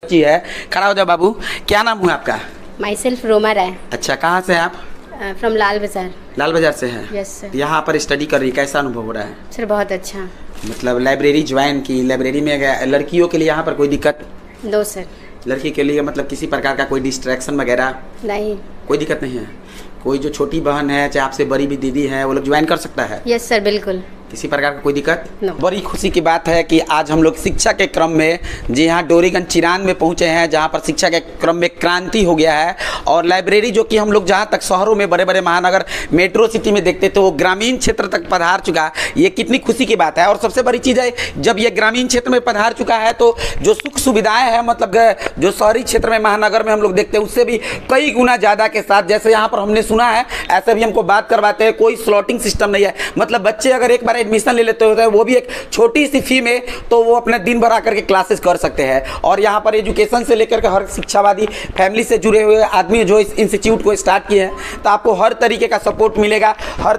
जी है, खड़ा हो जाओ बाबू। क्या नाम हुआ आपका? Myself Roma Rai. अच्छा, कहाँ से हैं आप? फ्रॉम लाल बाजार। लाल बाजार से हैं? Yes sir. यहाँ पर स्टडी कर रही, कैसा अनुभव हो रहा है? सर बहुत अच्छा। मतलब लाइब्रेरी ज्वाइन की, लाइब्रेरी में लड़कियों के लिए यहाँ पर कोई दिक्कत? No sir. लड़की के लिए मतलब किसी प्रकार का कोई डिस्ट्रैक्शन वगैरह नहीं, कोई दिक्कत नहीं है? कोई जो छोटी बहन है, चाहे आपसे बड़ी भी दीदी है, वो लोग ज्वाइन कर सकता है? यस सर, बिल्कुल। किसी प्रकार का कोई दिक्कत? No. बड़ी खुशी की बात है कि आज हम लोग शिक्षा के क्रम में जी हाँ डोरीगंज चिरान में पहुंचे हैं, जहां पर शिक्षा के क्रम में क्रांति हो गया है। और लाइब्रेरी जो कि हम लोग जहां तक शहरों में बड़े बड़े महानगर मेट्रो सिटी में देखते थे, वो ग्रामीण क्षेत्र तक पधार चुका। ये कितनी खुशी की बात है। और सबसे बड़ी चीज़ है, जब ये ग्रामीण क्षेत्र में पधार चुका है तो जो सुख सुविधाएँ हैं, मतलब जो शहरी क्षेत्र में महानगर में हम लोग देखते हैं, उससे भी कई गुना ज़्यादा के साथ, जैसे यहाँ पर हमने सुना है, ऐसे भी हमको बात करवाते हैं, कोई स्लॉटिंग सिस्टम नहीं है। मतलब बच्चे अगर एक बार एडमिशन ले लेते होते हैं, वो भी एक छोटी सी फी में, तो वो अपने दिन भर आकर के क्लासेस कर सकते हैं। और यहाँ पर एजुकेशन से लेकर के हर शिक्षावादी फैमिली से जुड़े हुए आदमी जो इस इंस्टीट्यूट को स्टार्ट किए हैं, तो आपको हर तरीके का सपोर्ट मिलेगा। हर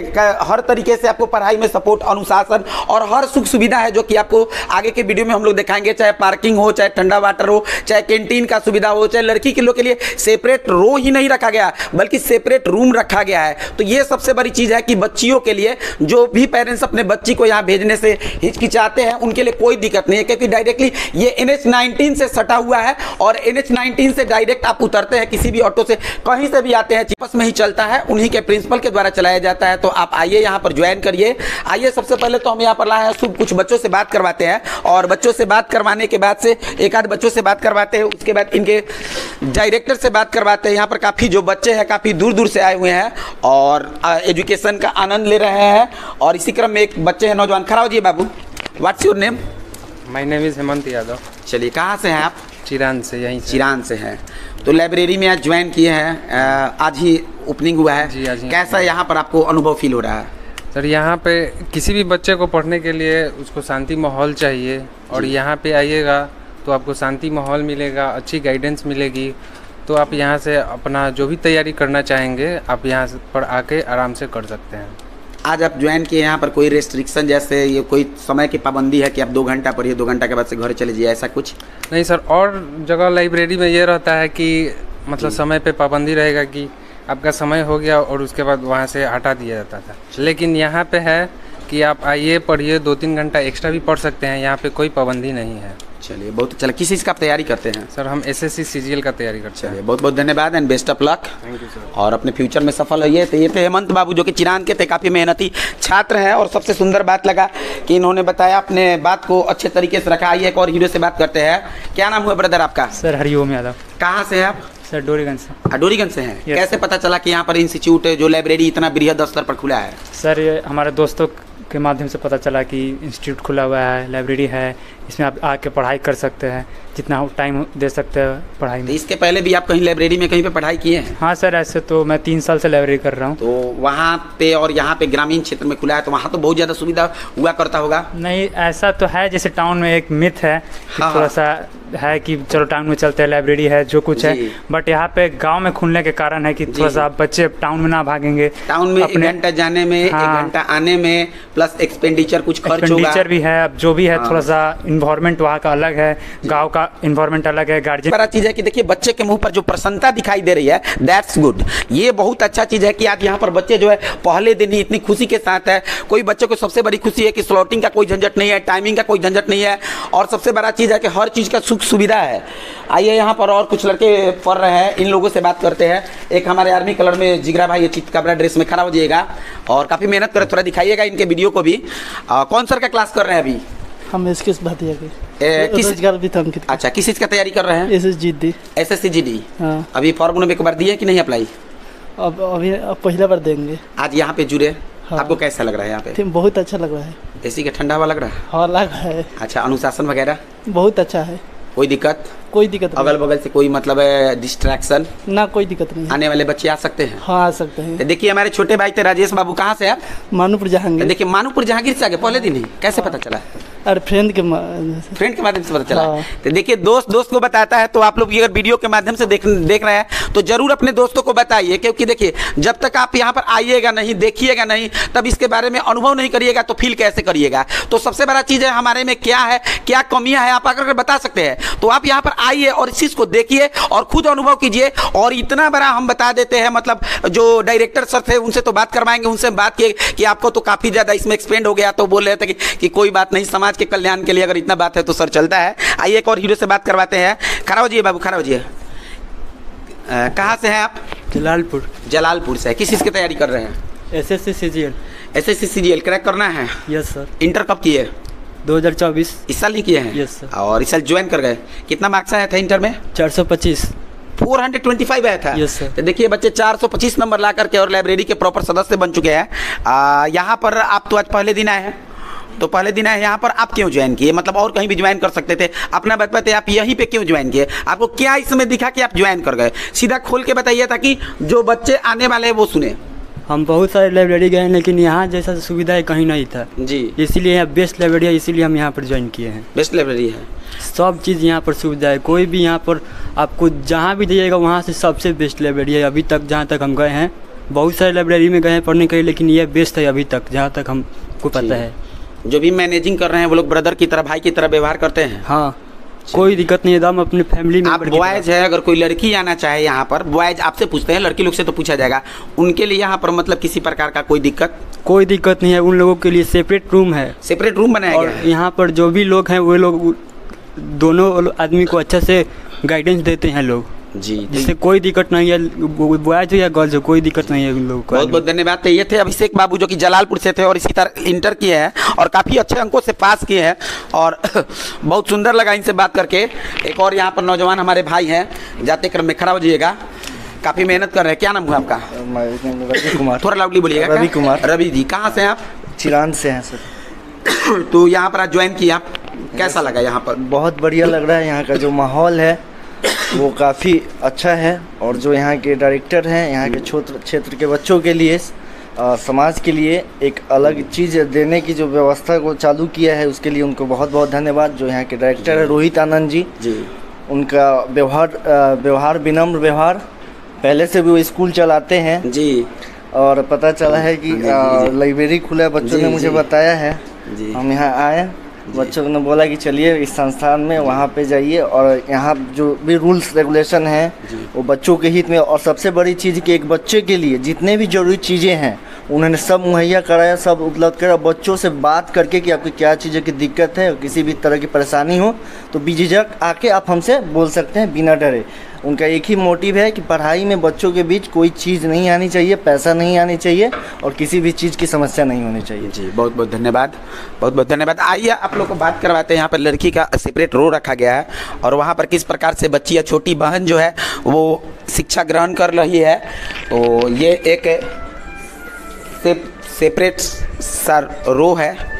तरीके से आपको पढ़ाई में सपोर्ट, अनुशासन और हर सुख सुविधा है, जो कि आपको आगे के वीडियो में हम लोग दिखाएंगे। चाहे पार्किंग हो, चाहे ठंडा वाटर हो, चाहे कैंटीन का सुविधा हो, चाहे लड़की के लोग के लिए सेपरेट रो ही नहीं रखा गया, बल्कि सेपरेट रूम रखा गया है। तो ये सबसे बड़ी चीज़ है कि बच्चियों के लिए, जो भी पेरेंट्स अपने बच्ची को यहाँ भेजने से हिचकिचाते हैं, उनके लिए कोई दिक्कत नहीं है, क्योंकि डायरेक्टली ये NH-19 से सटा हुआ है। और NH-19 से डायरेक्ट आप उतरते हैं, किसी भी ऑटो से कहीं से भी आते हैं, बस में ही चलता है, उन्हीं के प्रिंसिपल के द्वारा चलाया जाता है। तो आप आइए, यहाँ पर ज्वाइन करिए। आइए, सबसे पहले तो हम यहाँ पर लाए हैं, कुछ बच्चों से बात करवाते हैं, और बच्चों से बात करवाने के बाद से एक आध बच्चों से बात करवाते हैं, उसके बाद इनके डायरेक्टर से बात करवाते हैं। यहाँ पर काफ़ी जो बच्चे हैं, काफ़ी दूर दूर से आए हुए हैं और एजुकेशन का आनंद ले रहे हैं। और इसी क्रम में एक बच्चे हैं, नौजवान, खड़ा हो जी बाबू। What's your name? My name is Hemant Yadav. चलिए, कहाँ से हैं आप? चिरान से, यहीं से। चिरान से हैं। तो लाइब्रेरी में आज ज्वाइन किए हैं, आज ही ओपनिंग हुआ है जी, आज ही। कैसा यहाँ पर आपको अनुभव फील हो रहा है? सर, यहाँ पे किसी भी बच्चे को पढ़ने के लिए उसको शांति माहौल चाहिए, और यहाँ पे आइएगा तो आपको शांति माहौल मिलेगा, अच्छी गाइडेंस मिलेगी। तो आप यहाँ से अपना जो भी तैयारी करना चाहेंगे, आप यहाँ पर आके आराम से कर सकते हैं। आज आप ज्वाइन किए, यहाँ पर कोई रेस्ट्रिक्शन, जैसे ये कोई समय की पाबंदी है कि आप 2 घंटा पढ़िए, 2 घंटा के बाद से घर चले जाइए, ऐसा कुछ? नहीं सर, और जगह लाइब्रेरी में ये रहता है कि मतलब समय पे पाबंदी रहेगा कि आपका समय हो गया और उसके बाद वहाँ से हटा दिया जाता था। लेकिन यहाँ पे है कि आप आइए, पढ़िए, 2-3 घंटा एक्स्ट्रा भी पढ़ सकते हैं, यहाँ पे कोई पाबंदी नहीं है। चलिए, बहुत अच्छा। किस चीज़ का आप तैयारी करते हैं? सर, हम SSC CGL का तैयारी करते हैं। बहुत बहुत धन्यवाद and best of luck. Thank you sir. और अपने फ्यूचर में सफल होइए। तो ये थे हेमंत बाबू, जो कि चिरान के थे, काफ़ी मेहनती छात्र हैं। और सबसे सुंदर बात लगा कि इन्होंने बताया, अपने बात को अच्छे तरीके से रखा। आइए एक और हीरो से बात करते हैं। क्या नाम हुआ ब्रदर आपका? सर हरिओम यादव। कहाँ से हैं आप? सर डोरीगंज से। डोरीगंज से हैं। Yes, कैसे पता चला कि यहाँ पर इंस्टीट्यूट जो लाइब्रेरी इतना बृहद स्तर पर खुला है? सर ये हमारे दोस्तों के माध्यम से पता चला कि इंस्टीट्यूट खुला हुआ है, लाइब्रेरी है, इसमें आप आके पढ़ाई कर सकते हैं, जितना टाइम दे सकते हैं पढ़ाई में। इसके पहले भी आप कहीं लाइब्रेरी में कहीं पे पढ़ाई किए हैं? हाँ सर, ऐसे तो मैं 3 साल से लाइब्रेरी कर रहा हूँ। तो वहाँ पे और यहाँ पे ग्रामीण क्षेत्र में खुला है, तो वहाँ तो बहुत ज़्यादा सुविधा हुआ करता होगा? नहीं, ऐसा तो है, जैसे टाउन में एक मिथ है कि हाँ, थोड़ा सा है कि चलो टाउन में चलते हैं, लाइब्रेरी है, जो कुछ है। जी। बट यहाँ पे गांव में खुलने के कारण है कि थोड़ा सा बच्चे टाउन में ना भागेंगे। टाउन में 1 घंटा जाने में, 1 घंटा आने में, प्लस एक्सपेंडिचर कुछ खर्च होगा। एक्सपेंडिचर भी है, अब जो भी है, हाँ। थोड़ा सा इन्वायरमेंट वहाँ का अलग है, गांव का इन्वायरमेंट अलग है। गार्जियन बड़ा चीज़ है कि देखिए, बच्चे के मुंह पर जो प्रसन्नता दिखाई दे रही है, दैट्स गुड। ये बहुत अच्छा चीज़ है कि आज यहाँ पर बच्चे जो है पहले दिन ही इतनी खुशी के साथ है। कोई बच्चे को सबसे बड़ी खुशी है कि स्लॉटिंग का कोई झंझट नहीं है, टाइमिंग का कोई झंझट नहीं है, और सबसे बड़ा चीज़ है कि हर चीज़ का सुख सुविधा है। आइए, यहाँ पर और कुछ लड़के पढ़ रहे हैं, इन लोगों से बात करते हैं। एक हमारे आर्मी कलर में जिगरा भाई, ये चितकबरा ड्रेस में खड़ा हो जाइएगा और काफ़ी मेहनत कर, थोड़ा दिखाइएगा इनके वीडियो को भी। कौन सर का क्लास कर रहे हैं अभी? हम किस भातिया के किस? रोजगार भी था अंकित। अच्छा, किस चीज़ का तैयारी कर रहे हैं? SSG D। हाँ। अभी फॉर्म उन्होंने एक बार दिए कि नहीं अप्लाई? अब पहला बार देंगे। आज यहाँ पे जुड़े, हाँ। आपको कैसा लग रहा है यहाँ पे? बहुत अच्छा लग रहा है। एसी का ठंडा हवा लग रहा है? हाँ, लग रहा है। अच्छा, अनुशासन वगैरह बहुत अच्छा है। कोई दिक्कत? कोई दिक्कत नहीं। अगल बगल से कोई मतलब डिस्ट्रैक्शन ना? कोई दिक्कत नहीं। आने वाले बच्चे आ सकते हैं? हाँ, आ सकते हैं। तो देखिए, हमारे छोटे भाई थे राजेश बाबू, कहाँ से आप? मानूपुर जहांगीर। देखिए, मानूपुर जहांगीर से आगे पहले दिन ही कैसे पता चला? और फ्रेंड के फ्रेंड के माध्यम से पता चला। हाँ। तो देखिए दोस्त दोस्त को बताता है, तो आप लोग अगर वीडियो के माध्यम से देख रहे हैं तो जरूर अपने दोस्तों को बताइए, क्योंकि देखिए जब तक आप यहाँ पर आइएगा नहीं, देखिएगा नहीं, तब इसके बारे में अनुभव नहीं करिएगा तो फील कैसे करिएगा। तो सबसे बड़ा चीज़ है हमारे में क्या है, क्या कमियां है, आप आकर बता सकते हैं। तो आप यहाँ पर आइए और इस चीज़ को देखिए और खुद अनुभव कीजिए। और इतना बड़ा हम बता देते हैं, मतलब जो डायरेक्टर सर थे उनसे तो बात करवाएंगे, उनसे बात किए कि आपको तो काफ़ी ज़्यादा इसमें एक्सपेंड हो गया, तो बोल रहे थे कि कोई बात नहीं, समाज के कल्याण के लिए अगर इतना बात है तो सर चलता है। आइए एक और हीरो से बात करवाते हैं। खड़ा हो जाइए बाबू, खड़ा हो जाइए। कहाँ से हैं आप? जलालपुर। जलालपुर से। किस चीज़ की तैयारी कर रहे हैं? SSC CGL। SSC CGL crack करना है? Yes sir. इंटर कब किए? 2024। इस साल ही किए हैं? Yes sir. और इस साल ज्वाइन कर गए। कितना मार्क्स आया था इंटर में? 425। 425 आया था। Yes sir. तो देखिए बच्चे 425 नंबर ला करके और लाइब्रेरी के प्रॉपर सदस्य बन चुके हैं। यहाँ पर आप तो आज पहले दिन आए हैं, तो पहले दिन आए यहाँ पर, आप क्यों ज्वाइन किए? मतलब और कहीं भी ज्वाइन कर सकते थे, अपना बताते आप यहीं पे क्यों ज्वाइन किए? आपको क्या इसमें दिखा कि आप ज्वाइन कर गए? सीधा खोल के बताइए ताकि जो बच्चे आने वाले हैं वो सुने। हम बहुत सारे लाइब्रेरी गए हैं, लेकिन यहाँ जैसा सुविधा कहीं नहीं था जी, इसीलिए यहाँ बेस्ट लाइब्रेरी है, इसीलिए हम यहाँ पर ज्वाइन किए हैं। बेस्ट लाइब्रेरी है, सब चीज़ यहाँ पर सुविधा है। कोई भी यहाँ पर आपको जहाँ भी जाइएगा वहाँ से सबसे बेस्ट लाइब्रेरी है। अभी तक जहाँ तक हम गए हैं, बहुत सारे लाइब्रेरी में गए हैं पढ़ने के लिए, लेकिन ये बेस्ट है अभी तक जहाँ तक हमको पता है। जो भी मैनेजिंग कर रहे हैं वो लोग ब्रदर की तरह, भाई की तरह व्यवहार करते हैं। हाँ, कोई दिक्कत नहीं है, हम अपने फैमिली में। आप बॉयज है, अगर कोई लड़की आना चाहे यहाँ पर, बॉयज आपसे पूछते हैं, लड़की लोग से तो पूछा जाएगा, उनके लिए यहाँ पर मतलब किसी प्रकार का कोई दिक्कत? कोई दिक्कत नहीं है, उन लोगों के लिए सेपरेट रूम है। सेपरेट रूम बनाया और गया है। यहाँ पर जो भी लोग हैं वो लोग दोनों आदमी को अच्छा से गाइडेंस देते हैं लोग जी, जिससे कोई दिक्कत नहीं है, बॉयज हो या गर्ल्स हो, कोई दिक्कत नहीं है उन लोगों को। बहुत बहुत धन्यवाद। तो ये थे अभिषेक बाबू जो कि जलालपुर से थे और इसी तरह इंटर किए हैं और काफ़ी अच्छे अंकों से पास किए हैं और बहुत सुंदर लगा इनसे बात करके। एक और यहाँ पर नौजवान हमारे भाई हैं, जाते क्रम में खड़ा हो जाइएगा, काफ़ी मेहनत कर रहे हैं। क्या नाम हुआ आपका? रवि कुमार। थोड़ा लाउडली बोलिएगा। रवि कुमार। रवि जी, कहाँ से हैं आप? चिरान से हैं सर। तो यहाँ पर आज ज्वाइन किया, कैसा लगा यहाँ पर? बहुत बढ़िया लग रहा है। यहाँ का जो माहौल है वो काफ़ी अच्छा है और जो यहाँ के डायरेक्टर हैं, यहाँ के क्षेत्र के बच्चों के लिए, समाज के लिए एक अलग चीज़ देने की जो व्यवस्था को चालू किया है, उसके लिए उनको बहुत बहुत धन्यवाद। जो यहाँ के डायरेक्टर है रोहित आनंद जी, उनका व्यवहार विनम्र व्यवहार, पहले से भी वो स्कूल चलाते हैं जी। और पता चला है कि लाइब्रेरी खुला है, बच्चों ने मुझे बताया है। हम यहाँ आए, बच्चों ने बोला कि चलिए इस संस्थान में, वहाँ पे जाइए और यहाँ जो भी रूल्स रेगुलेशन हैं वो बच्चों के हित में। और सबसे बड़ी चीज़ कि एक बच्चे के लिए जितने भी जरूरी चीज़ें हैं उन्होंने सब मुहैया कराया, सब उपलब्ध करा। बच्चों से बात करके कि आपकी क्या चीज़ें की दिक्कत है, किसी भी तरह की परेशानी हो तो बेझिझक आके आप हमसे बोल सकते हैं बिना डरे। उनका एक ही मोटिव है कि पढ़ाई में बच्चों के बीच कोई चीज़ नहीं आनी चाहिए, पैसा नहीं आनी चाहिए और किसी भी चीज़ की समस्या नहीं होनी चाहिए। जी, बहुत बहुत धन्यवाद, बहुत बहुत धन्यवाद। आइए आप लोग को बात करवाते हैं। यहाँ पर लड़की का सेपरेट रो रखा गया है और वहाँ पर किस प्रकार से बच्ची या छोटी बहन जो है वो शिक्षा ग्रहण कर रही है। तो ये एक सेपरेट सा रो है